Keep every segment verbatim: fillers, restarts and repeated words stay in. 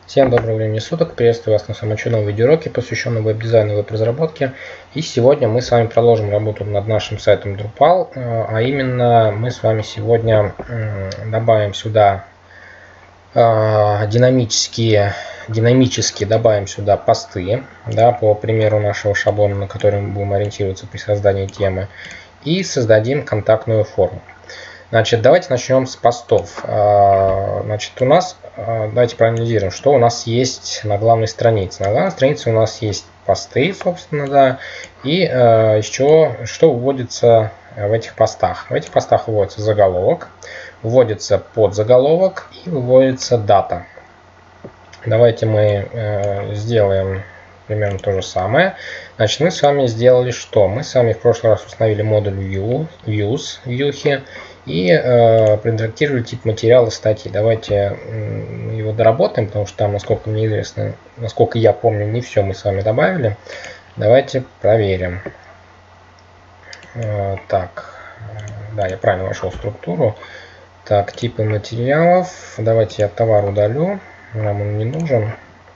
Всем доброго времени суток, приветствую вас на самом чудном видеоуроке, посвященном веб-дизайну и веб-разработке. И сегодня мы с вами продолжим работу над нашим сайтом Drupal, а именно мы с вами сегодня добавим сюда динамические, динамически добавим сюда посты, да, по примеру нашего шаблона, на который мы будем ориентироваться при создании темы, и создадим контактную форму. Значит, давайте начнем с постов. Значит, у нас, давайте проанализируем, что у нас есть на главной странице. На главной странице у нас есть посты, собственно, да, и э, еще что вводится в этих постах. В этих постах вводится заголовок, вводится подзаголовок и выводится дата. Давайте мы э, сделаем примерно то же самое. Значит, мы с вами сделали что? Мы с вами в прошлый раз установили модуль view, views, вьюхи, и э, предредактировали тип материала статьи. Давайте э, его доработаем, потому что там, насколько мне известно, насколько я помню, не все мы с вами добавили. Давайте проверим. Э, так, да, я правильно вошел в структуру. Так, типы материалов. Давайте я товар удалю, нам он не нужен.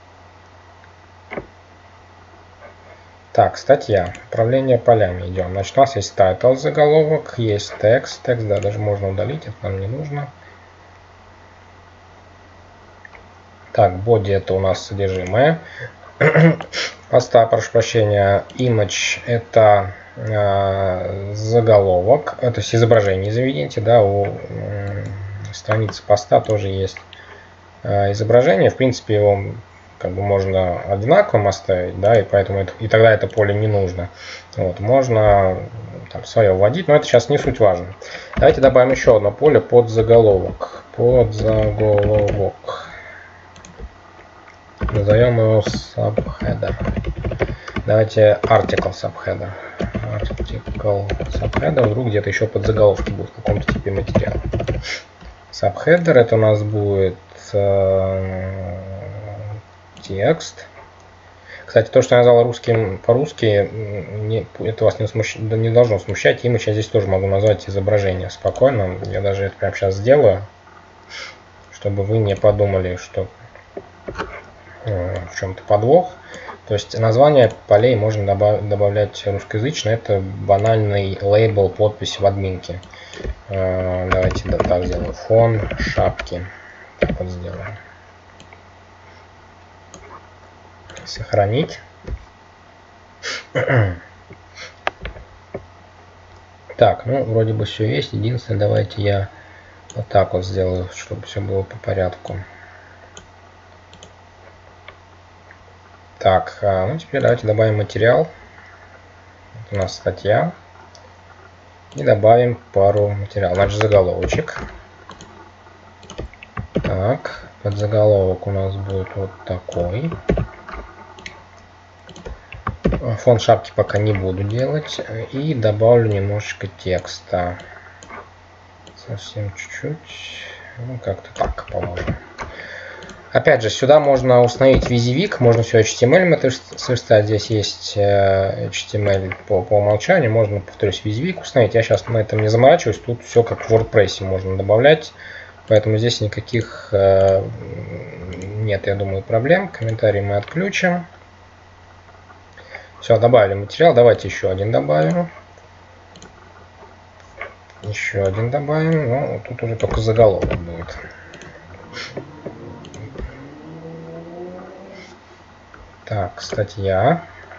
Так, статья. Управление полями. Идем. Значит, у нас есть title, заголовок, есть текст. Текст, да, даже можно удалить, это нам не нужно. Так, body это у нас содержимое. Поста, прошу прощения, image это э, заголовок, то есть изображение, извините, да, у э, страницы поста тоже есть э, изображение. В принципе, его как бы можно одинаковым оставить, да, и поэтому это, и тогда это поле не нужно. Вот, можно там свое вводить, но это сейчас не суть важно. Давайте добавим еще одно поле под заголовок. Под заголовок. Назовем его subheader. Давайте article subheader. Article subheader. Вдруг где-то еще под заголовки будет в каком-то типе материала. Subheader это у нас будет э, текст. Кстати, то, что я назвал русским по-русски, не, это вас не, смущ... не должно смущать. Image я здесь тоже могу назвать изображение спокойно. Я даже это прямо сейчас сделаю, чтобы вы не подумали, что э, в чем-то подвох. То есть название полей можно добав... добавлять русскоязычно. Это банальный лейбл, подпись в админке. Э, давайте да, так сделаем. Фон шапки. Так вот сделаем. Сохранить. Так, ну вроде бы все есть. Единственное, давайте я вот так вот сделаю, чтобы все было по порядку. Так, ну теперь давайте добавим материал. Вот у нас статья. И добавим пару материалов. Значит, заголовочек. Так, подзаголовок у нас будет вот такой. Фон шапки пока не буду делать. И добавлю немножечко текста. Совсем чуть-чуть. Ну, как-то так, по-моему. Опять же, сюда можно установить визивик. Можно все эйч ти эм эль это сверстать. Здесь есть эйч ти эм эль по, по умолчанию. Можно, повторюсь, визивик установить. Я сейчас на этом не заморачиваюсь. Тут все как в WordPress можно добавлять. Поэтому здесь никаких нет, я думаю, проблем. Комментарии мы отключим. Все, добавили материал. Давайте еще один добавим. Еще один добавим. Ну, тут уже только заголовок будет. Так, статья.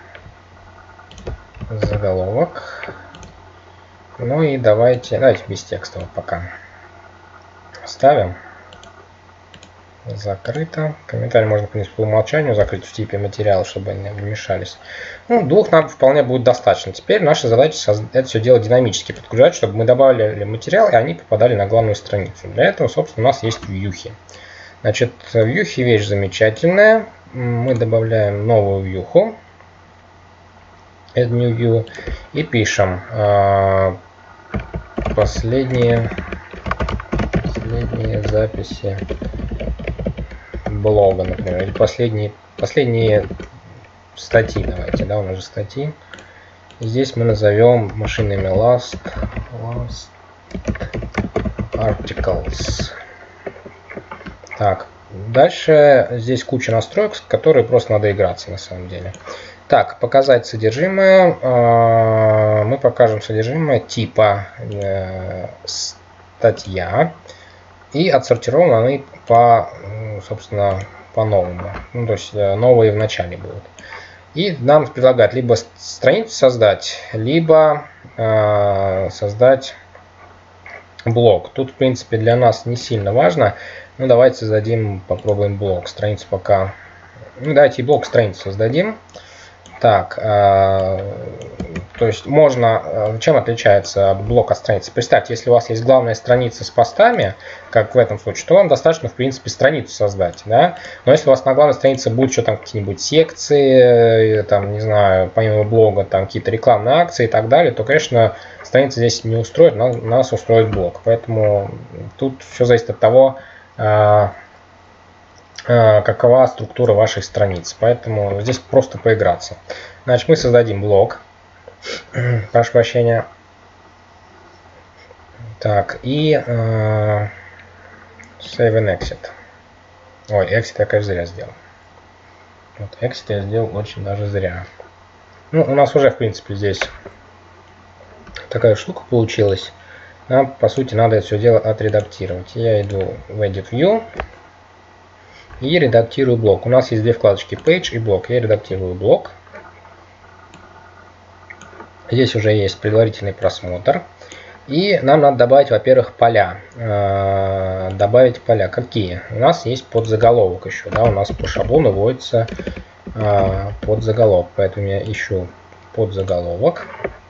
Заголовок. Ну и давайте, давайте без текста вот пока. Ставим. Закрыто. Комментарий можно, в принципе, по умолчанию закрыть в типе материала, чтобы они не вмешались. Ну, двух нам вполне будет достаточно. Теперь наша задача это все дело динамически подгружать, чтобы мы добавили материал, и они попадали на главную страницу. Для этого, собственно, у нас есть вьюхи. Значит, вьюхи вещь замечательная. Мы добавляем новую вьюху. Add new view. И пишем э, последние, последние записи блога, например, или последние, последние статьи, давайте, да, у нас же статьи. И здесь мы назовем машинами last, last articles. Так, Дальше здесь куча настроек, с которой просто надо играться на самом деле. Так, показать содержимое. Мы покажем содержимое типа статья. И отсортированы они по, собственно, по-новому. Ну, то есть новые в начале будут. И нам предлагают либо страницу создать, либо э, создать блок. Тут, в принципе, для нас не сильно важно. Ну, давайте создадим, попробуем блок. Страницу пока... Ну, давайте и блок страницы создадим. Так, э, то есть можно... Чем отличается блок от страницы? Представьте, если у вас есть главная страница с постами, как в этом случае, то вам достаточно, в принципе, страницу создать. Да? Но если у вас на главной странице будут еще там какие-нибудь секции, там, не знаю, помимо блога, там какие-то рекламные акции и так далее, то, конечно, страница здесь не устроит, нас, нас устроит блог. Поэтому тут все зависит от того, э, какова структура вашей страницы. Поэтому здесь просто поиграться. Значит, мы создадим блок. Прошу прощения. Так, и э, save and exit. Ой, exit я, конечно, зря сделал. Вот, exit я сделал очень даже зря. Ну, у нас уже, в принципе, здесь такая штука получилась. Нам, по сути, надо это все дело отредактировать. Я иду в Edit View. И редактирую блок. У нас есть две вкладочки Page и блок. Я редактирую блок. Здесь уже есть предварительный просмотр. И нам надо добавить, во-первых, поля. Э-э- добавить поля. Какие? У нас есть подзаголовок еще. Да? У нас по шаблону вводится э- подзаголовок. Поэтому я ищу подзаголовок.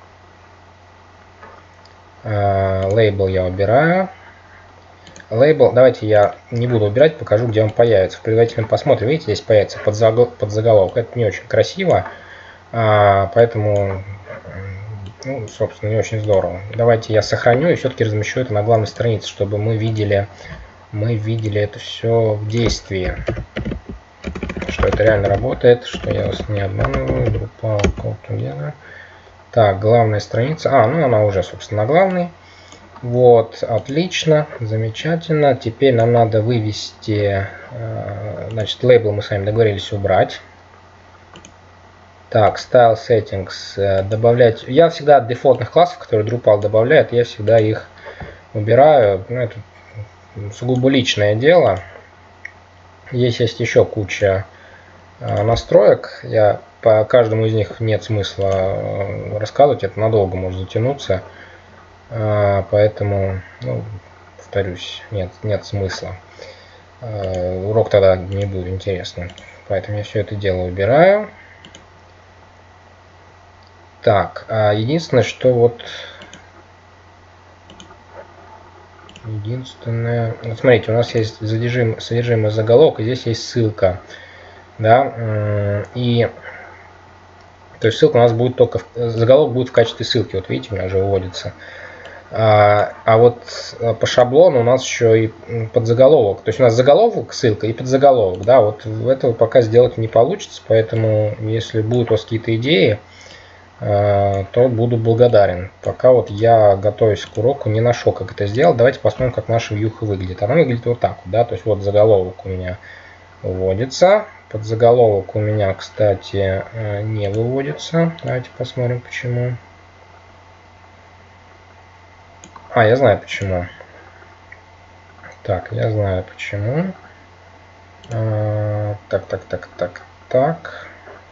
Э- лейбл я убираю. Лейбл, давайте я не буду убирать, покажу, где он появится. В предварительном просмотре, видите, здесь появится подзаголовок. Это не очень красиво, а, поэтому, ну, собственно, не очень здорово. Давайте я сохраню и все-таки размещу это на главной странице, чтобы мы видели, мы видели это все в действии. Что это реально работает, что я вас не обманываю. Drupal Call Together. Так, главная страница. А, ну она уже, собственно, на главной. Вот, отлично, замечательно. Теперь нам надо вывести, значит, лейбл мы с вами договорились убрать. Так, Style Settings, добавлять. Я всегда от дефолтных классов, которые Drupal добавляет, я всегда их убираю. Ну, это сугубо личное дело. Здесь есть еще куча настроек. Я по каждому из них нет смысла рассказывать, это надолго может затянуться. Поэтому, ну, повторюсь, нет, нет смысла. Урок тогда не будет интересным. Поэтому я все это дело убираю. Так, единственное, что вот... Единственное... Вот смотрите, у нас есть содержимое, содержимое заголовка, здесь есть ссылка. Да, и... То есть ссылка у нас будет только... Заголовок будет в качестве ссылки. Вот видите, у меня уже выводится. А, а вот по шаблону у нас еще и подзаголовок. То есть у нас заголовок, ссылка и подзаголовок. Да, вот этого пока сделать не получится, поэтому если будут у вас какие-то идеи, а, то буду благодарен. Пока вот я, готовясь к уроку, не нашел, как это сделать. Давайте посмотрим, как наша вьюха выглядит. Она выглядит вот так вот, да, то есть вот заголовок у меня выводится. Подзаголовок у меня, кстати, не выводится. Давайте посмотрим, почему. А, я знаю почему. Так, я знаю почему. А, так, так, так, так, так.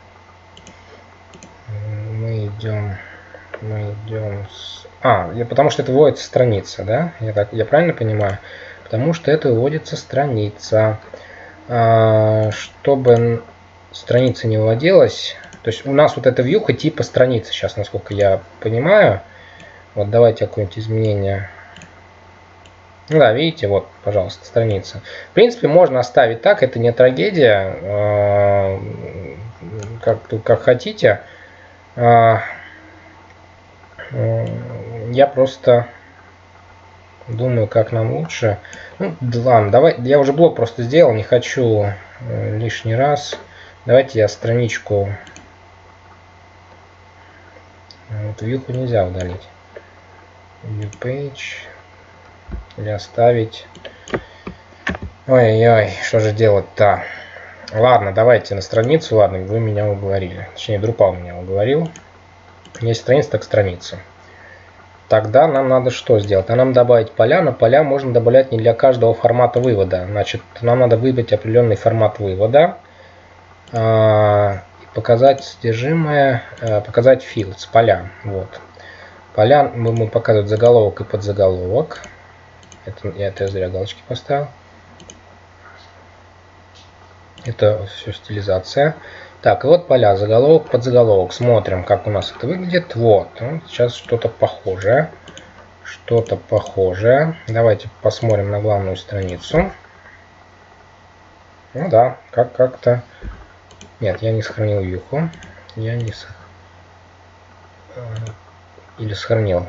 Мы идем, мы идем с... А, я, потому что это выводится страница, да? Я, так, я правильно понимаю? Потому что это выводится страница. А, чтобы страница не выводилась, то есть у нас вот эта вьюха типа страницы сейчас, насколько я понимаю. Вот давайте какое-нибудь изменение. Ну да, видите, вот, пожалуйста, страница. В принципе, можно оставить так, это не трагедия. Как, как хотите. Я просто думаю, как нам лучше. Ну, ладно, давай, я уже блок просто сделал, не хочу лишний раз. Давайте я страничку. Вот вьюху нельзя удалить. View page. Или оставить. Ой-ой, что же делать-то? Ладно, давайте на страницу. Ладно, вы меня уговорили. Точнее, Drupal меня уговорил. Есть страница, так страница. Тогда нам надо что сделать? А нам добавить поля. На поля можно добавлять не для каждого формата вывода. Значит, нам надо выбрать определенный формат вывода. Показать содержимое, показать fields, поля. Вот. Поля мы будем показывать заголовок и подзаголовок. Это, я это зря галочки поставил. Это все стилизация. Так, и вот поля, заголовок, подзаголовок. Смотрим, как у нас это выглядит. Вот, сейчас что-то похожее. Что-то похожее. Давайте посмотрим на главную страницу. Ну да, как как-то... Нет, я не сохранил вьюху. Я не сохранил. Или сохранил.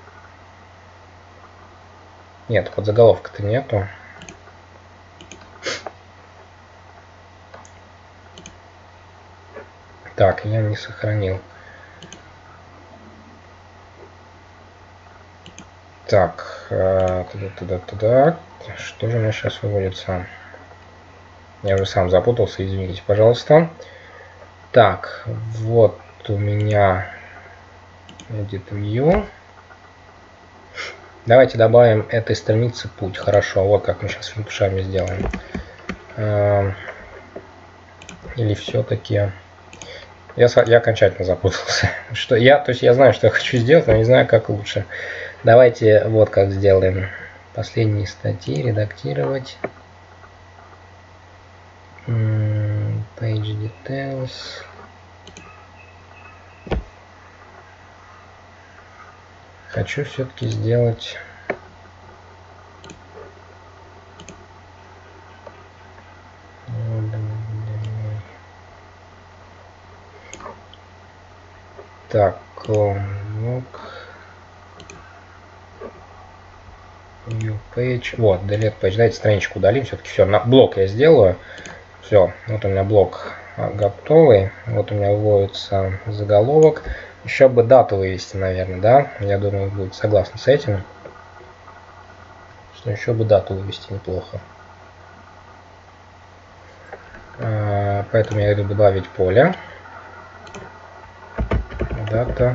Нет, подзаголовка-то нету. Так, я не сохранил. Так, туда-туда-туда. Что же у меня сейчас выводится? Я уже сам запутался, извините, пожалуйста. Так, вот у меня Edit View. Давайте добавим этой странице путь. Хорошо, вот как мы сейчас финтушами сделаем. Или все-таки... Я, я окончательно запутался. Что я, то есть я знаю, что я хочу сделать, но не знаю, как лучше. Давайте вот как сделаем. Последние статьи редактировать. Page Details. Хочу все-таки сделать... Так, ну, New Page. Вот, Delete Page. Давайте страничку удалим. Все-таки все. На блок я сделаю. Все. Вот у меня блок готовый. Вот у меня выводится заголовок. Еще бы дату вывести, наверное, да? Я думаю, вы будете согласны с этим. Что еще бы дату вывести неплохо. Поэтому я иду добавить поле. Дата.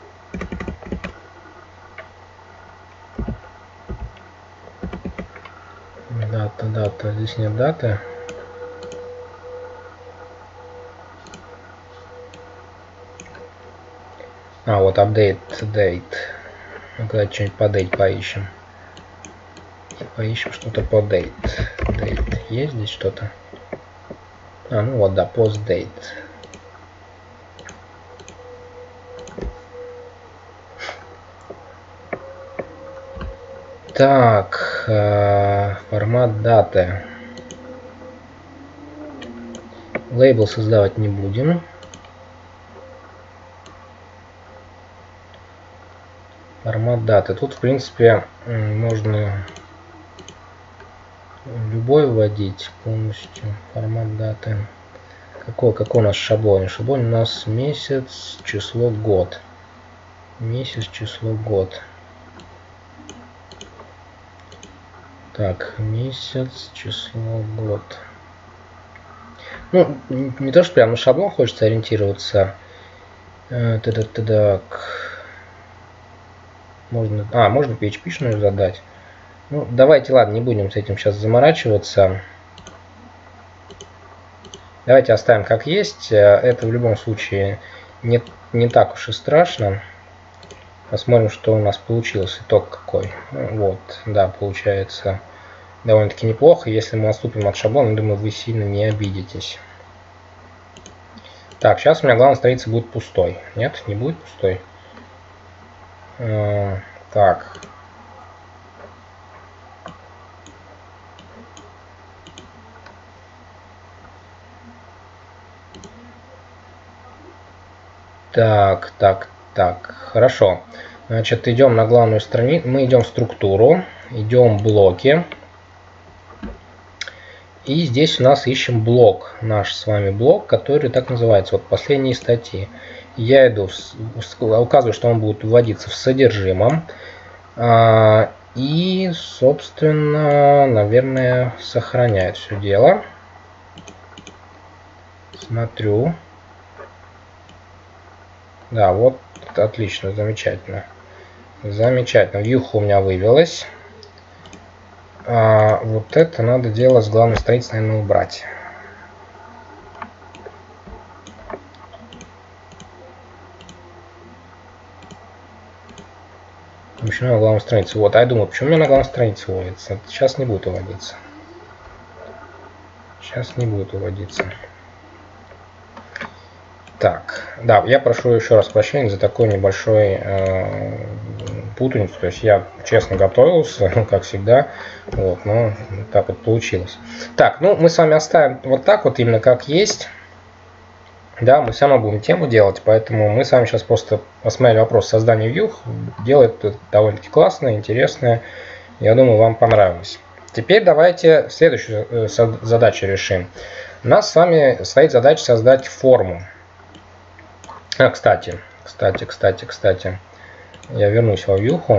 Дата, дата. Здесь нет даты. А, вот update date. Ну-ка, что-нибудь по date поищем. Поищем что-то по date. Date. Есть здесь что-то? А, ну вот, да, post date. Так, э, формат даты. Лейбл создавать не будем. Формат даты. Тут, в принципе, можно любой вводить полностью. Формат даты. Какой, какой у нас шаблон? Шаблон у нас месяц, число, год. Месяц, число, год. Так, месяц, число, год. Ну, не то, что прям на шаблон хочется ориентироваться. Так. Можно, а, можно пи эйч пи-шную задать. Ну, давайте, ладно, не будем с этим сейчас заморачиваться. Давайте оставим как есть. Это в любом случае не, не так уж и страшно. Посмотрим, что у нас получилось. Итог какой. Вот, да, получается довольно-таки неплохо. Если мы отступим от шаблона, думаю, вы сильно не обидитесь. Так, сейчас у меня главная страница будет пустой. Нет, не будет пустой. Э, так. Так, так, так, хорошо. Значит, идем на главную страницу. Мы идем в структуру, идем в блоки. И здесь у нас ищем блок, наш с вами блок, который так называется, вот последние статьи. Я иду, указываю, что он будет вводиться в содержимом. И, собственно, наверное, сохраняет все дело. Смотрю. Да, вот, отлично, замечательно. Замечательно. Вьюха у меня вывелась. А вот это надо дело с главной страницы, наверное, убрать. Почему на главной странице? Вот, а я думаю, почему у меня на главной странице выводится? Сейчас не будет выводиться. Сейчас не будет выводиться. Так, да, я прошу еще раз прощения за такой небольшой э, путаницу. То есть я честно готовился, как всегда, вот, но так вот получилось. Так, ну мы с вами оставим вот так вот именно как есть. Да, мы все равно будем тему делать, поэтому мы с вами сейчас просто посмотрели вопрос создания вьюх. Делает это довольно-таки классно, интересно. Я думаю, вам понравилось. Теперь давайте следующую задачу решим. У нас с вами стоит задача создать форму. А, кстати, кстати, кстати, кстати, я вернусь во вьюху.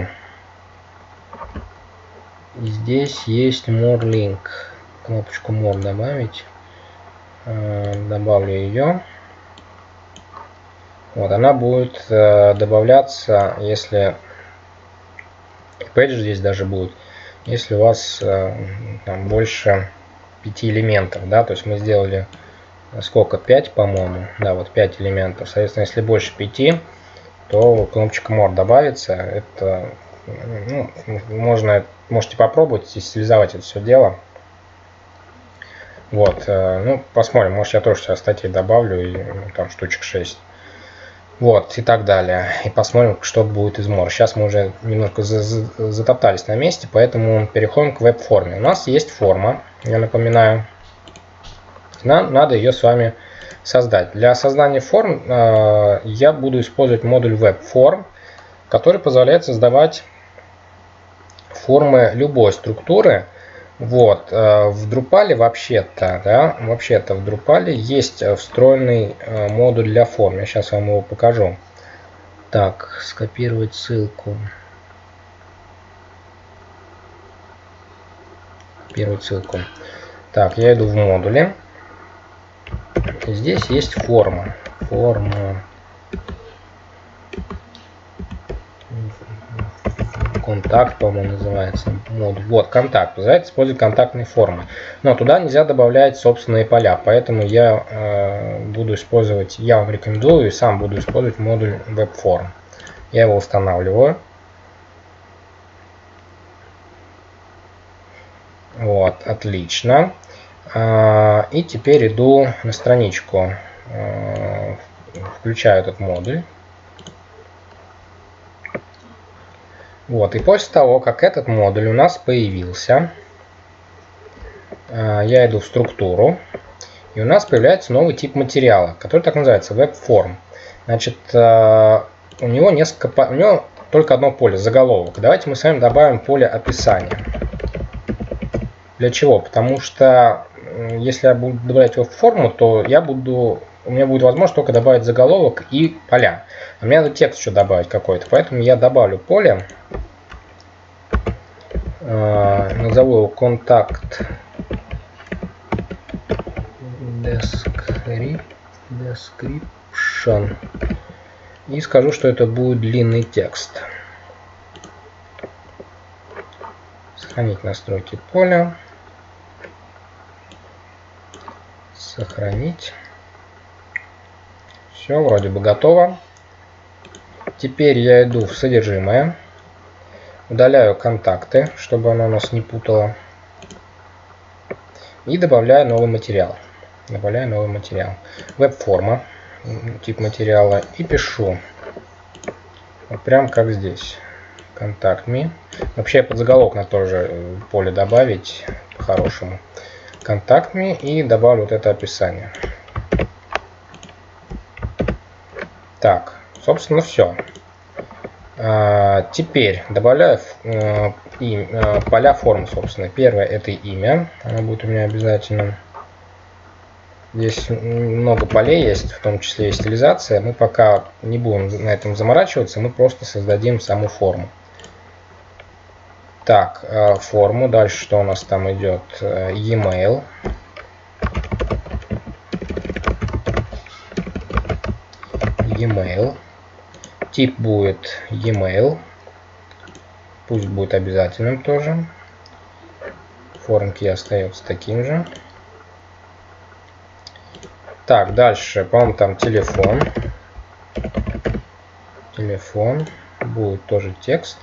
Здесь есть more link. Кнопочку more добавить. Добавлю ее. Вот, она будет э, добавляться, если page здесь даже будет, если у вас э, там больше пяти элементов, да, то есть мы сделали сколько, пять, по-моему, да, вот пять элементов, соответственно, если больше пяти, то кнопочка more добавится, это, ну, можно, можете попробовать и стилизовать это все дело. Вот, э, ну, посмотрим, может я тоже сейчас статьи добавлю, и, ну, там штучек шесть. Вот, и так далее. И посмотрим, что будет из more. Сейчас мы уже немножко затоптались на месте, поэтому переходим к веб-форме. У нас есть форма, я напоминаю. Нам надо ее с вами создать. Для создания форм э, я буду использовать модуль web-form, который позволяет создавать формы любой структуры. Вот, в Drupal вообще-то, да, вообще-то в Drupal есть встроенный модуль для форм. Я сейчас вам его покажу. Так, скопировать ссылку. Копировать ссылку. Так, я иду в модули. Здесь есть форма. Форма. Контакт, по-моему, называется модуль. Вот, контакт. Позволяет использовать контактные формы. Но туда нельзя добавлять собственные поля. Поэтому я э, буду использовать, я вам рекомендую и сам буду использовать модуль WebForm. Я его устанавливаю. Вот, отлично. Э, и теперь иду на страничку. Э, включаю этот модуль. Вот, и после того, как этот модуль у нас появился, я иду в структуру, и у нас появляется новый тип материала, который так называется WebForm. Значит, у него несколько, у него только одно поле, заголовок. Давайте мы с вами добавим поле описания. Для чего? Потому что если я буду добавлять его в форму, то я буду, у меня будет возможность только добавить заголовок и поля. А мне надо текст еще добавить какой-то, поэтому я добавлю поле. Назову его контакт description и скажу, что это будет длинный текст. Сохранить настройки поля. Сохранить. Все, вроде бы готово. Теперь я иду в содержимое. Удаляю контакты, чтобы оно нас не путало. И добавляю новый материал. Добавляю новый материал. Веб-форма, тип материала. И пишу. Вот прям как здесь. Contact me. Вообще под заголовок надо тоже поле добавить по-хорошему. Contact me. И добавлю вот это описание. Так, собственно, все. А, теперь добавляю э, и, э, поля формы, собственно. Первое это имя. Оно будет у меня обязательно. Здесь много полей есть, в том числе и стилизация. Мы пока не будем на этом заморачиваться, мы просто создадим саму форму. Так, форму. Дальше что у нас там идет? E-mail. E-mail. Тип будет e-mail. Пусть будет обязательным тоже. Foreign key остается таким же. Так, дальше, по-моему, там телефон. Телефон. Будет тоже текст.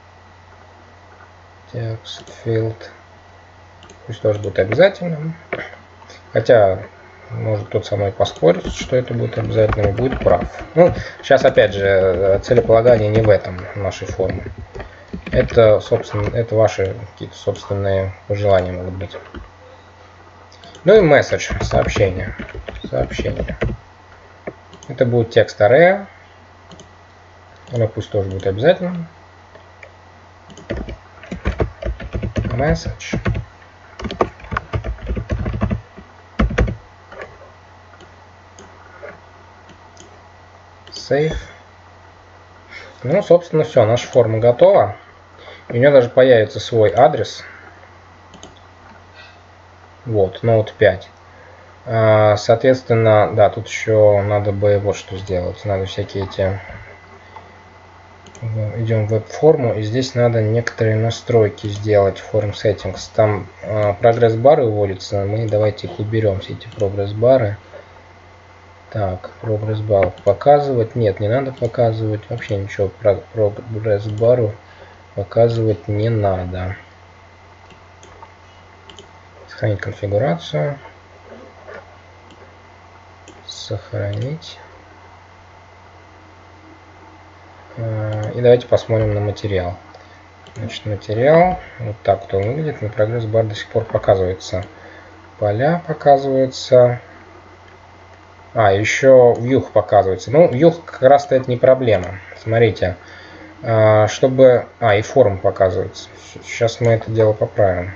Текст, field. Пусть тоже будет обязательным. Хотя, может кто-то со мной поспорит, что это будет обязательным, и будет прав. Ну, сейчас, опять же, целеполагание не в этом нашей форме. Это, собственно, это ваши какие-то собственные пожелания могут быть. Ну и message, сообщение. Сообщение. Это будет текст array. Оно пусть тоже будет обязательным. Message. Save. Ну, собственно, все. Наша форма готова. У нее даже появится свой адрес. Вот, ноут пять. Соответственно, да, тут еще надо бы вот что сделать. Надо всякие эти... Идем в веб-форму, и здесь надо некоторые настройки сделать, форм settings. Там прогресс-бары выводятся, мы давайте их уберем, все эти прогресс-бары. Так, прогресс-бар показывать. Нет, не надо показывать. Вообще ничего про прогресс-бару показывать не надо. Сохранить конфигурацию. Сохранить. И давайте посмотрим на материал. Значит, материал. Вот так вот он выглядит. На прогресс-бар до сих пор показывается. Поля показываются. А, еще view показывается. Ну, view как раз-то это не проблема. Смотрите. Чтобы... А, и форма показывается. Сейчас мы это дело поправим.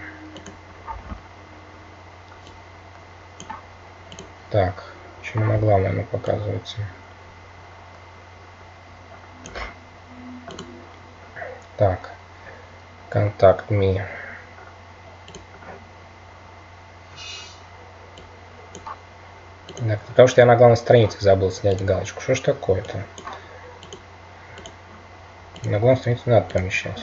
Так, почему на главное оно показывается? Так, contact me. Так, потому что я на главной странице забыл снять галочку. Что ж такое-то? На главной странице надо помещать.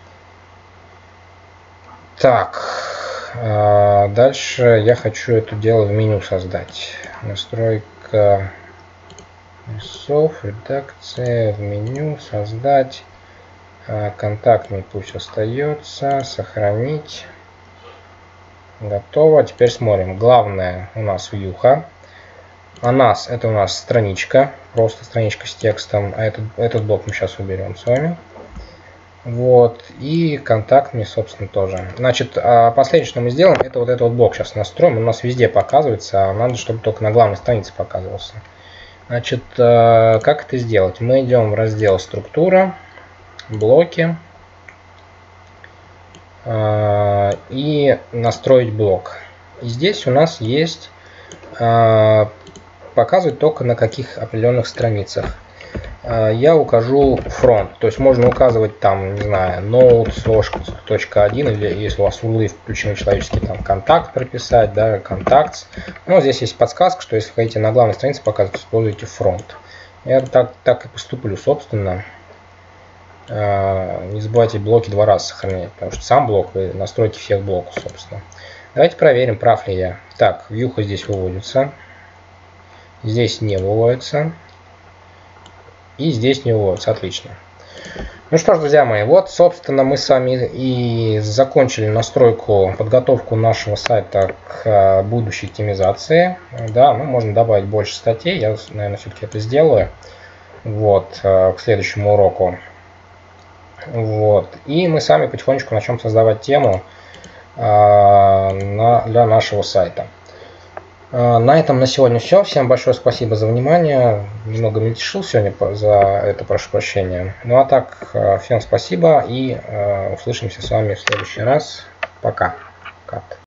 Так, а дальше я хочу это дело в меню создать. Настройка рисов, редакция, в меню создать. Контактный пусть остается. Сохранить. Готово. Теперь смотрим. Главное у нас вьюха. А нас это у нас страничка. Просто страничка с текстом. А этот, этот блок мы сейчас уберем с вами. Вот. И контактный, собственно, тоже. Значит, последнее, что мы сделаем, это вот этот вот блок сейчас настроим. Он у нас везде показывается. А надо, чтобы только на главной странице показывался. Значит, как это сделать? Мы идем в раздел «Структура», «Блоки» и «Настроить блок». И здесь у нас есть показывать только на каких определенных страницах. Я укажу фронт, то есть можно указывать там, не знаю, node точка один, или если у вас урлы включены человеческие, там контакт прописать, да, контакт. Но здесь есть подсказка, что если хотите на главной странице показывать, используйте фронт. Я так, так и поступлю, собственно. Не забывайте блоки два раза сохранять, потому что сам блок и настройки всех блоков, собственно. Давайте проверим, прав ли я. Так, вьюха здесь выводится. Здесь не выводится. И здесь не выводится. Отлично. Ну что ж, друзья мои, вот, собственно, мы с вами и закончили настройку, подготовку нашего сайта к будущей оптимизации. Да, ну, можно добавить больше статей. Я, наверное, все-таки это сделаю. Вот, к следующему уроку. Вот. И мы сами потихонечку начнем создавать тему э, на, для нашего сайта. Э, на этом на сегодня все. Всем большое спасибо за внимание. Немного мельтешил сегодня за это, прошу прощения. Ну а так, э, всем спасибо и э, услышимся с вами в следующий раз. Пока. Кат.